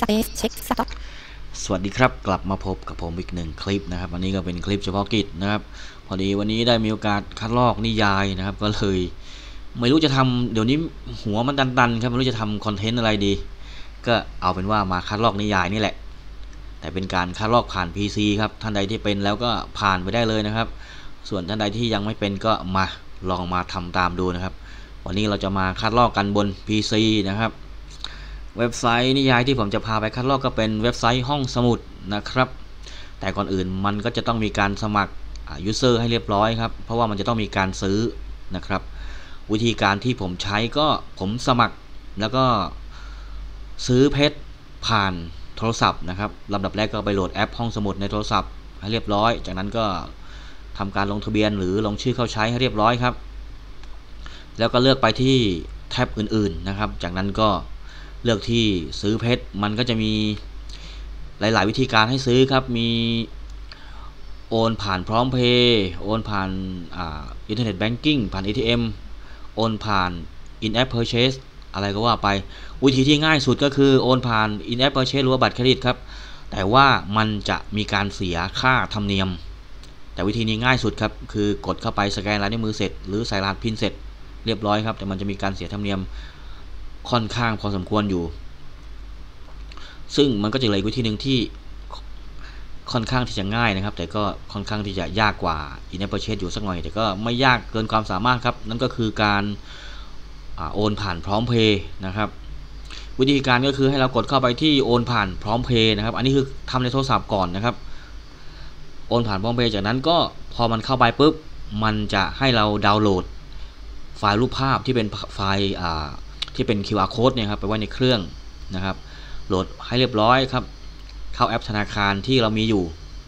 Space Check Stop สวัสดีครับกลับมาพบกับผมอีกหนึ่งคลิปนะครับวันนี้ก็เป็นคลิปเฉพาะกิจนะครับพอดีวันนี้ได้มีโอกาสคัดลอกนิยายนะครับก็เลยไม่รู้จะทำเดี๋ยวนี้หัวมันตันๆครับไม่รู้จะทำคอนเทนต์อะไรดีก็เอาเป็นว่ามาคัดลอกนิยายนี่แหละแต่เป็นการคัดลอกผ่าน PC ครับท่านใดที่เป็นแล้วก็ผ่านไปได้เลยนะครับส่วนท่านใดที่ยังไม่เป็นก็มาลองมาทำตามดูนะครับวันนี้เราจะมาคัดลอกกันบน PC นะครับเว็บไซต์นิยายที่ผมจะพาไปคัดลอกก็เป็นเว็บไซต์ห้องสมุดนะครับแต่ก่อนอื่นมันก็จะต้องมีการสมัครuser ให้เรียบร้อยครับเพราะว่ามันจะต้องมีการซื้อนะครับวิธีการที่ผมใช้ก็ผมสมัครแล้วก็ซื้อเพชรผ่านโทรศัพท์นะครับลำดับแรกก็ไปโหลดแอปห้องสมุดในโทรศัพท์ให้เรียบร้อยจากนั้นก็ทำการลงทะเบียนหรือลงชื่อเข้าใช้ให้เรียบร้อยครับแล้วก็เลือกไปที่แท็บอื่นๆนะครับจากนั้นก็เลือกที่ซื้อเพชรมันก็จะมีหลายๆวิธีการให้ซื้อครับมีโอนผ่านพร้อมเพย์โอนผ่านอินเทอร์เน็ตแบงกิ้งผ่าน ATM โอนผ่าน in-app purchase อะไรก็ว่าไปวิธีที่ง่ายสุดก็คือโอนผ่าน in-app purchase หรือว่าบัตรเครดิตครับแต่ว่ามันจะมีการเสียค่าธรรมเนียมแต่วิธีนี้ง่ายสุดครับคือกดเข้าไปสแกนลายนิ้วมือเสร็จหรือใส่รหัสพินเสร็จเรียบร้อยครับแต่มันจะมีการเสียธรรมเนียมค่อนข้างพอสมควรอยู่ซึ่งมันก็จะเหลืออีกวิธีหนึ่งที่ค่อนข้างที่จะง่ายนะครับแต่ก็ค่อนข้างที่จะยากกว่า in-app purchase อยู่สักหน่อยแต่ก็ไม่ยากเกินความสามารถครับนั่นก็คือการโอนผ่านพร้อมเพย์นะครับวิธีการก็คือให้เรากดเข้าไปที่โอนผ่านพร้อมเพย์นะครับอันนี้คือทำในโทรศัพท์ก่อนนะครับโอนผ่านพร้อมเพย์จากนั้นก็พอมันเข้าไปปุ๊บมันจะให้เราดาวน์โหลดไฟล์รูปภาพที่เป็นไฟล์ที่เป็น QR code เนี่ยครับไปไว้ในเครื่องนะครับโหลดให้เรียบร้อยครับเข้าแอปธนาคารที่เรามีอยู่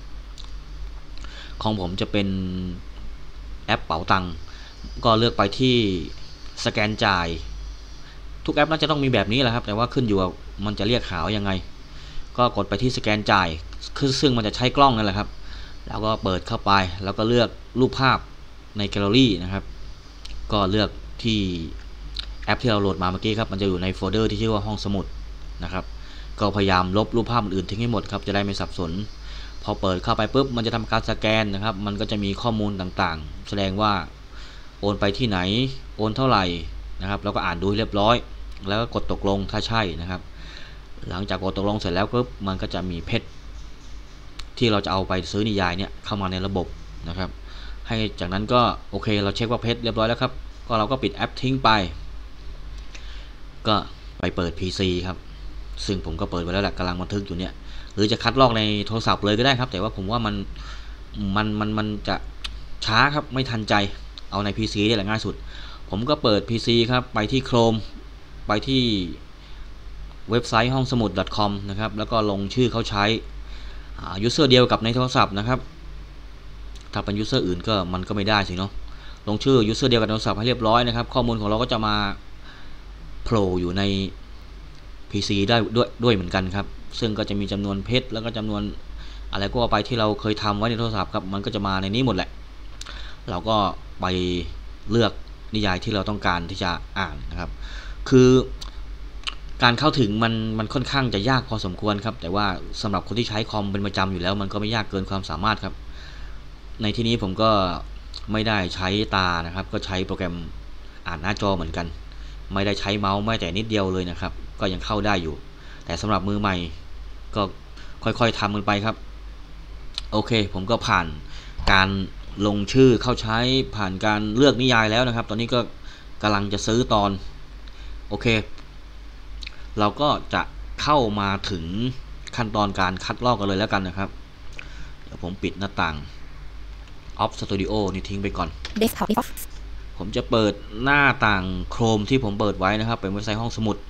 ของผมจะเป็นแอปเป๋าตังค์ก็เลือกไปที่สแกนจ่ายทุกแอปน่าจะต้องมีแบบนี้แหละครับแต่ว่าขึ้นอยู่ว่ามันจะเรียกหายังไงก็กดไปที่สแกนจ่ายซึ่งมันจะใช้กล้องนั่นแหละครับแล้วก็เปิดเข้าไปแล้วก็เลือกรูปภาพในแกลเลอรี่นะครับก็เลือกที่แอปที่เราโหลดมาเมื่อกี้ครับมันจะอยู่ในโฟลเดอร์ที่ชื่อว่าห้องสมุดนะครับก็พยายามลบรูปภาพอื่นทิ้งให้หมดครับจะได้ไม่สับสนพอเปิดเข้าไปปุ๊บมันจะทำการสแกนนะครับมันก็จะมีข้อมูลต่างๆแสดงว่าโอนไปที่ไหนโอนเท่าไหร่นะครับแล้วก็อ่านดูให้เรียบร้อยแล้วก็กดตกลงถ้าใช่นะครับหลังจากกดตกลงเสร็จแล้วปุ๊บมันก็จะมีเพชรที่เราจะเอาไปซื้อนิยายเนี่ยเข้ามาในระบบนะครับให้จากนั้นก็โอเคเราเช็คว่าเพชรเรียบร้อยแล้วครับก็เราก็ปิดแอปทิ้งไปก็ไปเปิด PC ครับซึ่งผมก็เปิดไว้แล้วแหละกำลังบันทึกอยู่เนี่ยหรือจะคัดลอกในโทรศัพท์เลยก็ได้ครับแต่ว่าผมว่ามันจะช้าครับไม่ทันใจเอาใน PC นี่แหละง่ายสุดผมก็เปิด PC ครับไปที่ Chrome ไปที่เว็บไซต์ห้องสมุด .com นะครับแล้วก็ลงชื่อเขาใช้user เดียวกับในโทรศัพท์นะครับถ้าเป็น user อื่นก็มันก็ไม่ได้สิเนาะลงชื่อ user เดียวกับโทรศัพท์ให้เรียบร้อยนะครับข้อมูลของเราก็จะมาโผล่อยู่ใน PC ได้ด้วยเหมือนกันครับซึ่งก็จะมีจำนวนเพชรแล้วก็จำนวนอะไรก็ว่าไปที่เราเคยทำไว้ในโทรศัพท์ครับมันก็จะมาในนี้หมดแหละเราก็ไปเลือกนิยายที่เราต้องการที่จะอ่านนะครับคือการเข้าถึงมันค่อนข้างจะยากพอสมควรครับแต่ว่าสำหรับคนที่ใช้คอมเป็นประจำอยู่แล้วมันก็ไม่ยากเกินความสามารถครับในที่นี้ผมก็ไม่ได้ใช้ตานะครับก็ใช้โปรแกรมอ่านหน้าจอเหมือนกันไม่ได้ใช้เมาส์ไม่แต่นิดเดียวเลยนะครับก็ยังเข้าได้อยู่แต่สำหรับมือใหม่ก็ค่อยๆทำกันไปครับโอเคผมก็ผ่านการลงชื่อเข้าใช้ผ่านการเลือกนิยายแล้วนะครับตอนนี้ก็กำลังจะซื้อตอนโอเคเราก็จะเข้ามาถึงขั้นตอนการคัดลอกกันเลยแล้วกันนะครับเดี๋ยวผมปิดหน้าต่าง Off Studio นี่ทิ้งไปก่อน Desktop Off ผมจะเปิดหน้าต่าง Chrome ที่ผมเปิดไว้นะครับเป็นเว็บไซต์ห้องสมุด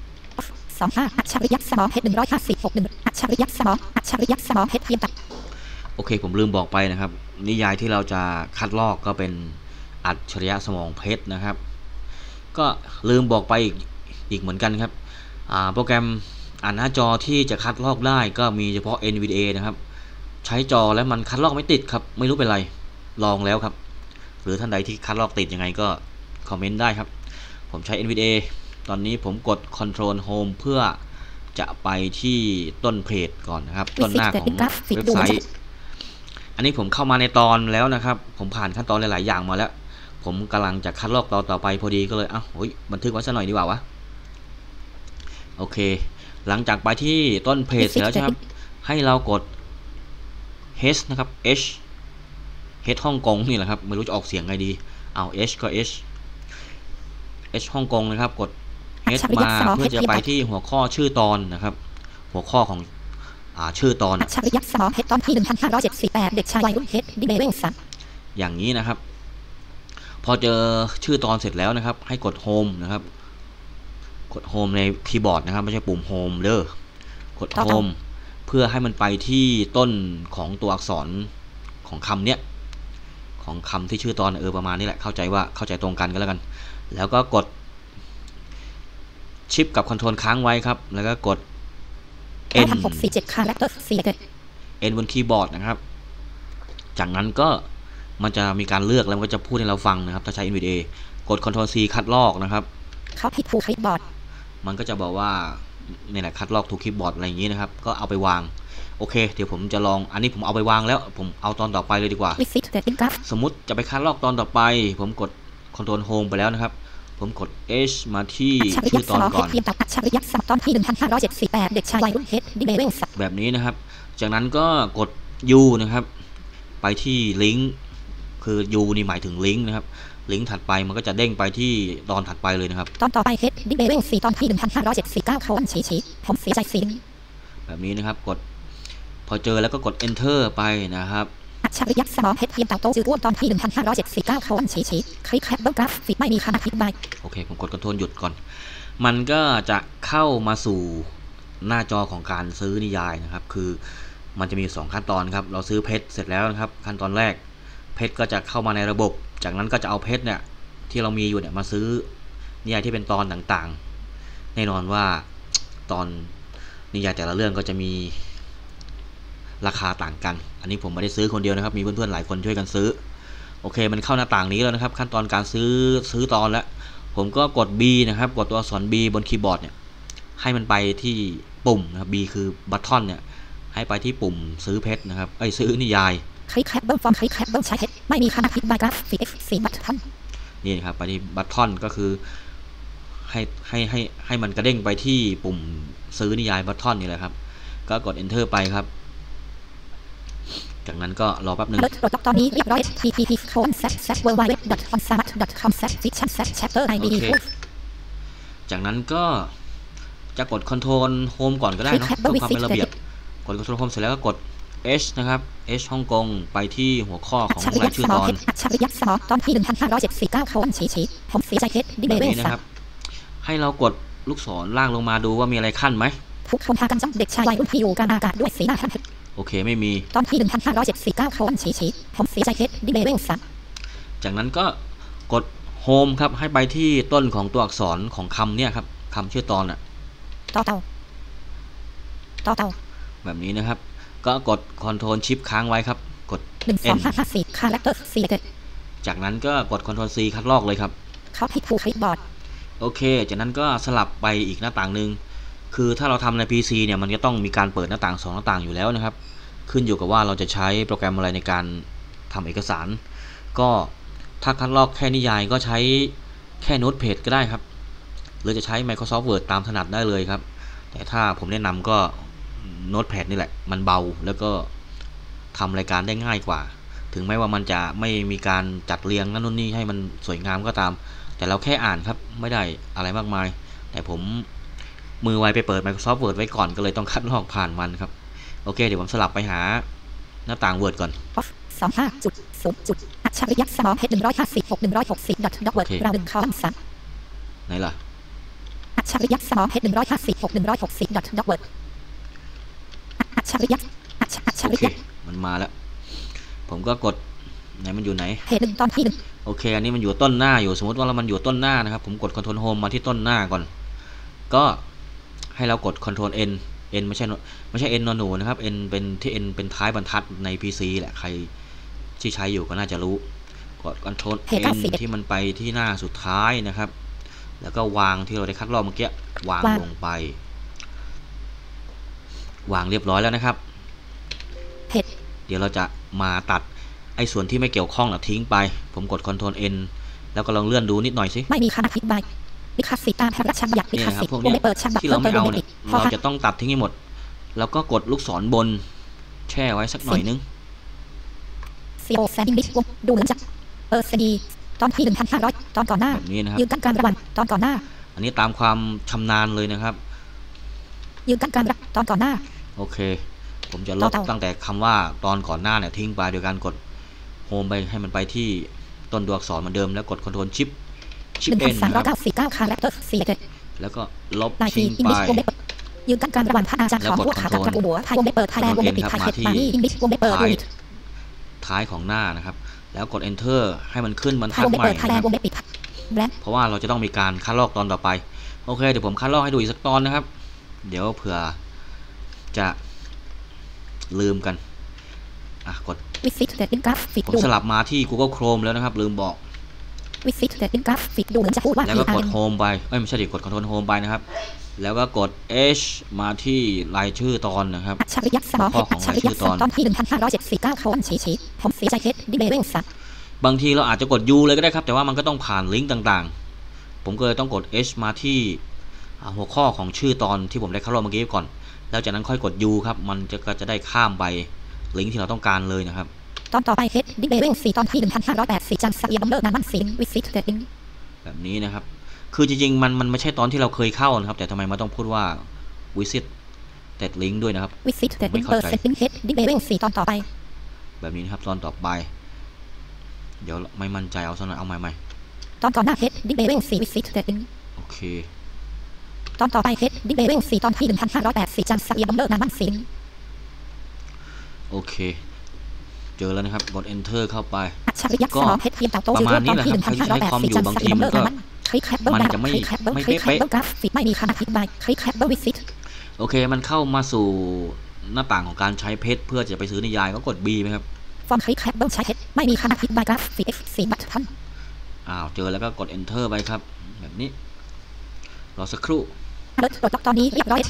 25อัจฉริยะสมองเพชร156อัจฉริยะสมองเพชรเพียงตัดโอเคผมลืมบอกไปนะครับนิยายที่เราจะคัดลอกก็เป็นอัจฉริยะสมองเพชรนะครับก็ลืมบอกไปอีกเหมือนกันครับโปรแกรมอ่านหน้าจอที่จะคัดลอกได้ก็มีเฉพาะ NVDA นะครับใช้จอแล้วมันคัดลอกไม่ติดครับไม่รู้เป็นไรลองแล้วครับหรือท่านใดที่คัดลอกติดยังไงก็คอมเมนต์ได้ครับผมใช้ NVDA ตอนนี้ผมกด Control Home เพื่อจะไปที่ต้นเพจก่อนนะครับต้นหน้าของเว็บไซต์อันนี้ผมเข้ามาในตอนแล้วนะครับผมผ่านขั้นตอนหลายๆอย่างมาแล้วผมกำลังจะคัดลอกตอนต่อไปพอดีก็เลยบันทึกไว้ซะหน่อยดีกว่าวะโอเคหลังจากไปที่ต้นเพจแล้วใช่ไหมครับให้เรากด H นะครับ H ฮ่องกงนี่แหละครับไม่รู้จะออกเสียงไงดีเอา H ก็ H ฮ่องกงนะครับกด H มาเพื่อจะไปที่หัวข้อชื่อตอนนะครับหัวข้อของชื่อตอนอัจฉริยะสมองเพชรตอนที่1578เด็กชายวัยรุ่นเพชรดิเบเวลสันอย่างนี้นะครับพอเจอชื่อตอนเสร็จแล้วนะครับให้กดโฮมนะครับกดโฮมในคีย์บอร์ดนะครับไม่ใช่ปุ่มโฮมเด้อกดโฮมเพื่อให้มันไปที่ต้นของตัวอักษรของคำเนี้ยของคำที่ชื่อตอนประมาณนี้แหละเข้าใจตรงกันก็แล้วกันแล้วก็กดชิปกับคอนโทรลค้างไว้ครับแล้วก็กด N บนคีย์บอร์ดนะครับจากนั้นก็มันจะมีการเลือกแล้วมันก็จะพูดให้เราฟังนะครับถ้าใช้ NVDA กด Ctrl C คัดลอกนะครับเขาผิดถูกคีย์บอร์ดมันก็จะบอกว่านี่แหละคัดลอกถูกคีย์บอร์ดอะไรอย่างนี้นะครับก็เอาไปวางโอเคเดี๋ยวผมจะลองอันนี้ผมเอาไปวางแล้วผมเอาตอนต่อไปเลยดีกว่าสมมุติจะไปคัดลอกตอนต่อไปผมกด Ctrl Home ไปแล้วนะครับผมกด H มาที่ชื่อตอนก่อนอัจฉริยะตอนที่1578เด็กชายวัยรุ่นเพชรดิเบเวลสันแบบนี้นะครับจากนั้นก็กด U นะครับไปที่ลิงก์คือ U นี่หมายถึงลิงก์นะครับลิงก์ถัดไปมันก็จะเด้งไปที่ตอนถัดไปเลยนะครับตอนต่อไปเพชรดิเบเวล4ตอนที่1579เขาอันชี้ผมเสียใจสิแบบนี้นะครับกดพอเจอแล้วก็กด Enter ไปนะครับอัจฉริยะสมองเพชรเทียมเต่าโตจืดอ้วนตอนที่1579เขาอันชี้คลิกแคปเบอร์กราฟิกไม่มีคำอธิบายโอเคผมกดคอนโทรลหยุดก่อนมันก็จะเข้ามาสู่หน้าจอของการซื้อนิยายนะครับคือมันจะมี2ขั้นตอนครับเราซื้อเพชรเสร็จแล้วนะครับขั้นตอนแรกเพชรก็จะเข้ามาในระบบจากนั้นก็จะเอาเพชรเนี่ยที่เรามีอยู่เนี่ยมาซื้อนิยายที่เป็นตอนต่างๆแน่นอนว่าตอนนิยายแต่ละเรื่องก็จะมีราคาต่างกันอันนี้ผมไม่ได้ซื้อคนเดียวนะครับมีเพื่อนๆหลายคนช่วยกันซื้อโอเคมันเข้าหน้าต่างนี้แล้วนะครับขั้นตอนการซื้อตอนแล้วผมก็กด B นะครับกดตัวอักษร B บนคีย์บอร์ดเนี่ยให้มันไปที่ปุ่มนะครับ B คือบัตทอนเนี่ยให้ไปที่ปุ่มซื้อเพชรนะครับซื้อนิยายคลิกแคปเบอร์ฟอร์มคลิกแคปเบอร์ใช้เพชรไม่มีคำอธิบายกราฟิก F4 บัตทอนนี่ครับไปที่บัตทอนก็คือให้มันกระเด้งไปที่ปุ่มซื้อนิยายบัตทอนนี่แหละครับก็กด Enter ไปครับจากนั้นก็รอแป๊บนึงตอนนี้เรียบร้อย http://www.consummate.com/fiction/chapter id จากนั้นก็จะกด Ctrl Home ก่อนก็ได้เนาะเพื่อความเป็นระเบียบกด Ctrl Home เสร็จแล้วก็กด H นะครับ H ฮ่องกงไปที่หัวข้อของรายชื่อตอนอัจฉริยะสมองตอนที่1579เขาอันชี้ผมเสียใจเพชรดิเบเวลนะครับให้เรากดลูกศรล่างลงมาดูว่ามีอะไรขั้นไหมทุกคนพากันจ้องเด็กชายวัยรุ่นที่อยู่กลางอากาศด้วยสีหน้าท่านโอเคไม่มีตอนที่1579เขาอันชี้ผมเสียใจเพชรดิเบเวลสันจากนั้นก็กดโฮมครับให้ไปที่ต้นของตัวอักษรของคำเนี่ยครับคำชื่อตอนต่อเต่าแบบนี้นะครับก็กด Ctrl Shift ค้างไว้ครับกด N 1254 Character Selected จากนั้นก็กด Ctrl C คัดลอกเลยครับเขาผิดถูกคีย์บอร์ดโอเคจากนั้นก็สลับไปอีกหน้าต่างนึงคือถ้าเราทำใน PC เนี่ยมันจะต้องมีการเปิดหน้าต่าง2หน้าต่างอยู่แล้วนะครับขึ้นอยู่กับว่าเราจะใช้โปรแกรมอะไรในการทำเอกสารก็ถ้าคัดลอกแค่นิยายก็ใช้แค่โน้ตเพจก็ได้ครับหรือจะใช้ Microsoft Word ตามถนัดได้เลยครับแต่ถ้าผมแนะนำก็โน้ตแพดนี่แหละมันเบาแล้วก็ทำรายการได้ง่ายกว่าถึงแม้ว่ามันจะไม่มีการจัดเรียงนั่นนู่นนี่ให้มันสวยงามก็ตามแต่เราแค่อ่านครับไม่ได้อะไรมากมายแต่ผมมือไวไปเปิด Microsoft Word ไว้ก่อนก็เลยต้องคัดลอกผ่านมันครับโอเคเดี๋ยวผมสลับไปหาหน้าต่าง Word ก่อน 25.0 อัจฉริยะสมองเพชร156.160.word เรา1คอลัมน์ไหนล่ะอัจฉริยะสมองเพชร156.160.word อัจฉริยะโอเคมันมาแล้วผมก็กดไหนมันอยู่ไหนเพจ1ตอนที่ 1โอเคอันนี้มันอยู่ต้นหน้าอยู่สมมติว่ามันอยู่ต้นหน้านะครับผมกด Ctrl Home มาที่ต้นหน้าก่อนก็ให้เรากด Ctrl N ไม่ใช่ N นอนหนูนะครับ N เป็นที่ N เป็นท้ายบรรทัดใน PC แหละใครที่ใช้อยู่ก็น่าจะรู้กด Ctrl N ที่มันไปที่หน้าสุดท้ายนะครับแล้วก็วางที่เราได้คัดลอกเมื่อกี้วางลงไปวางเรียบร้อยแล้วนะครับเห็ดเดี๋ยวเราจะมาตัดไอ้ส่วนที่ไม่เกี่ยวข้องทิ้งไปผมกด Ctrl N แล้วก็ลองเลื่อนดูนิดหน่อยสิไม่มีคำอธิบายลิขสิทธิ์ตามพระราชบัญญัติลิขสิทธิ์วงเล็บเปิดฉบับที่เราไม่เอาเนี่เนี่ย เราจะต้องตัดทิ้งให้หมดแล้วก็กดลูกศรบนแช่ไว้สักหน่อยนึงซีโอแซนดิ้งดิชวงดูเหมือนจะCD ตอนที่ 1,500 ตอนก่อนหน้าแบบนี้นะครับยืนกั้นการระวันตอนก่อนหน้าอันนี้ตามความชำนาญเลยนะครับยืนกั้นการตอนก่อนหน้าโอเคผมจะลบตั้งแต่คำว่าตอนก่อนหน้าเนี่ยทิ้งไปโดยการกดโฮมไปให้มันไปที่ต้นตัวอักษรเหมือนเดิมแล้วกด Ctrl Shift N 1,399 คาแรคเตอร์4 แล้วก็ลบทิ้งไปยืนกั้นการระวันพระอาจารย์ขอหัวขากับกระบัวไทยวงเล็บเปิดไทยแลนด์วงเล็บปิดไทยเฮ็ดมานี่อิงลิชวงเล็บเปิดดูท้ายของหน้านะครับแล้วกด Enter ให้มันขึ้นบรรทัดใหม่เพราะว่าเราจะต้องมีการคัดลอกตอนต่อไปโอเคเดี๋ยวผมคัดลอกให้ดูอีกสักตอนนะครับเดี๋ยวเผื่อจะลืมกันกดผมสลับมาที่ Google Chrome แล้วนะครับลืมบอกดูเหมือนจะพูดว่าแล้วก็กด Home ไปไม่ใช่ดิกด Ctrl Home ไปนะครับแล้วก็กด H มาที่รายชื่อตอนนะครับอัจฉริยะสมองอัจฉริยะตอนที่ 1,579 โคนฉีผมเสียใจเฮ็ดดิเบเวลสัตบางทีเราอาจจะกด U เลยก็ได้ครับแต่ว่ามันก็ต้องผ่านลิงก์ต่างๆผมก็เลยต้องกด H มาที่หัวข้อของชื่อตอนที่ผมได้เข้ารอบเมื่อกี้ก่อนแล้วจากนั้นค่อยกด U ครับมันก็จะได้ข้ามไปลิงก์ที่เราต้องการเลยนะครับตอนต่อไปเฮ็ดดิเบเวล4ตอนที่ 1,584 จังสักเอียบัมเบอร์นามันซินวิสิตเดดิ้งแบบนี้นะครับคือจริงๆมันไม่ใช่ตอนที่เราเคยเข้านะครับแต่ทำไมมันต้องพูดว่า visit that link ด้วยนะครับ visit that link เปิด setting head level 4ตอนต่อไปแบบนี้นะครับตอนต่อไปเดี๋ยวไม่มั่นใจเอาสักหน่อยเอาใหม่ตอนก่อนหน้า head level 4 visit that link โอเคตอนต่อไป head level 4ตอนที่ 1,584 จังสักเอียบัมเบอร์นามันซินโอเคเจอแล้วนะครับกด enter เข้าไปก็ประมาณนี้แหละครับใช้คอมอยู่บางทีมันก็มันจะไม่เป๊ะไม่มีคำอธิบายโอเคมันเข้ามาสู่หน้าต่างของการใช้เพชรเพื่อจะไปซื้อนิยายก็กด B ไหมครับฟอร์มใช้แคปเบิลใช้เพชรไม่มีคำอธิบายกราฟิก F4 บัตทันเจอแล้วก็กด enter ไปครับแบบนี้รอสักครู่ตอนนี้เรียบร้อย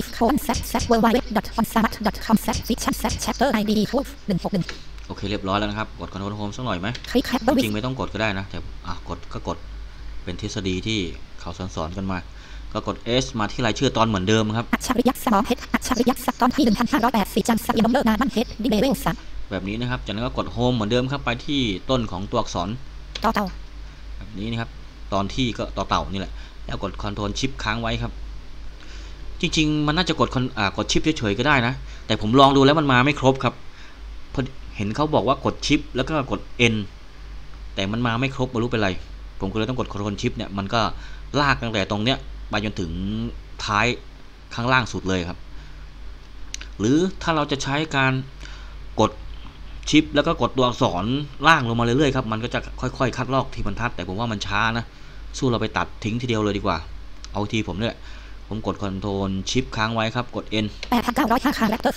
http://www.concept.chapter.id/chapter/id/161 โอเคเรียบร้อยแล้วนะครับกด Ctrl Home สักหน่อยไหมจริงไม่ต้องกดก็ได้นะแต่ก็กดเป็นทฤษฎีที่เขาสอนกันมาก็กด S มาที่รายชื่อตอนเหมือนเดิมครับอัจฉริยะสมองเฮดอัจฉริยะตอนที่ 1,584 จังสักเอียบัมเบอร์นามันเฮดดิเบเวลสัแบบนี้นะครับจากนั้นก็กด Home เหมือนเดิมครับไปที่ต้นของตัวอักษรต่อเต่าแบบนี้นะครับตอนที่ก็ต่อเต่านี่แหละแล้วกด Ctrl Shift ค้างไว้ครับจริงๆมันน่าจะกดชิปเฉยๆก็ได้นะแต่ผมลองดูแล้วมันมาไม่ครบครับเห็นเขาบอกว่ากดชิปแล้วก็กด N แต่มันมาไม่ครบไม่รู้เป็นไรผมก็เลยต้องกด Ctrl Shift เนี่ยมันก็ลากตั้งแต่ตรงเนี้ยไปจนถึงท้ายข้างล่างสุดเลยครับหรือถ้าเราจะใช้การกดชิปแล้วก็กดตัวอักษรล่างลงมาเรื่อยๆครับมันก็จะค่อยๆคัดลอกทีบรรทัดแต่ผมว่ามันช้านะสู้เราไปตัดทิ้งทีเดียวเลยดีกว่าเอาทีผมเนี่ยผมกด Ctrl Shift ค้างไว้ครับกด N 8,905 คาแรคเตอร์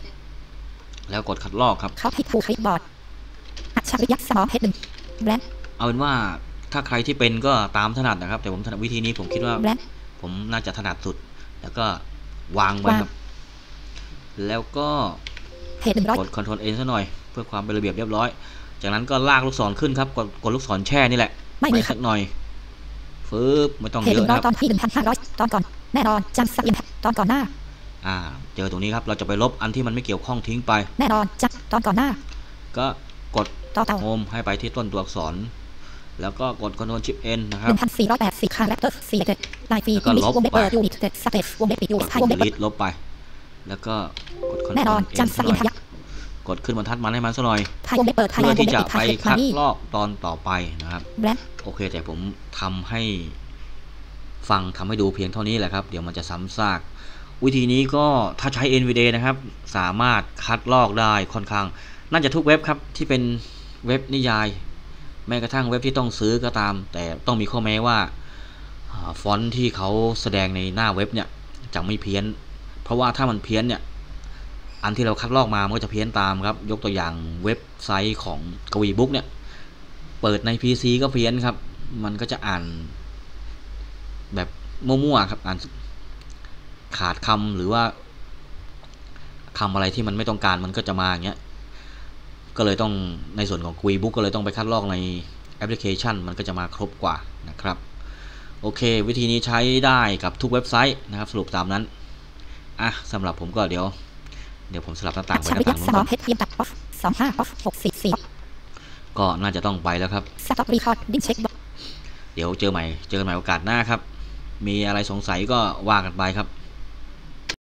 4 แล้วกดคัดลอกครับเข้าที่ทูคีย์บอร์ดอัจฉริยะสมองเฮด1แบล็คเอาเป็นว่าถ้าใครที่เป็นก็ตามถนัดนะครับแต่ผมถนัดวิธีนี้ผมคิดว่าผมน่าจะถนัดสุดแล้วก็วางไว้ครับแล้วก็กด Ctrl N ซะหน่อยเพื่อความเป็นระเบียบเรียบร้อยจากนั้นก็ลากลูกศรขึ้นครับกดลูกศรแช่นี่แหละไม่มีสักหน่อยไม่ต้องเยอะนะครับตอนที่ 1,500 ตอนก่อนแน่นอนจังสักอินตอนก่อนหน้าเจอตรงนี้ครับเราจะไปลบอันที่มันไม่เกี่ยวข้องทิ้งไปแน่นอนจักตอนก่อนหน้าก็กดโฮมให้ไปที่ต้นตัวอักษรแล้วก็กด Ctrl Shift N นะครับ 1,484 คาแรคเตอร์4ลายฟรีก็ลบไปยูนิตสเปซวงเล็บปิดยูวงเล็บลบไปแล้วก็กด Ctrl แน่นอนจังสักอินกดขึ้นบรรทัดมันให้มันซะหน่อยเพื่อที่จะไปคัดลอกตอนต่อไปนะครับโอเคแต่ผมทำให้ดูเพียงเท่านี้แหละครับเดี๋ยวมันจะซ้ำซากวิธีนี้ก็ถ้าใช้ NVDA นะครับสามารถคัดลอกได้ค่อนข้างน่าจะทุกเว็บครับที่เป็นเว็บนิยายแม้กระทั่งเว็บที่ต้องซื้อก็ตามแต่ต้องมีข้อแม้ว่าฟอนต์ที่เขาแสดงในหน้าเว็บเนี่ยจะไม่เพี้ยนเพราะว่าถ้ามันเพี้ยนเนี่ยอันที่เราคัดลอกมามันก็จะเพี้ยนตามครับยกตัวอย่างเว็บไซต์ของกวีบุ๊กเนี่ยเปิดใน PC ก็เพี้ยนครับมันก็จะอ่านแบบมั่วๆครับอ่านขาดคำหรือว่าคำอะไรที่มันไม่ต้องการมันก็จะมาอย่างเงี้ยก็เลยต้องในส่วนของ QuickBook ก็เลยต้องไปคัดลอกในแอปพลิเคชันมันก็จะมาครบกว่านะครับโอเควิธีนี้ใช้ได้กับทุกเว็บไซต์นะครับสรุปตามนั้นสำหรับผมก็เดี๋ยวผมสลับหน้าต่างไปหน้าต่างนู้นก่อน off 25 off ก็น่าจะต้องไปแล้วครับ stop recording check เดี๋ยวเจอกันใหม่โอกาสหน้าครับมีอะไรสงสัยก็ว่ากันไปครับ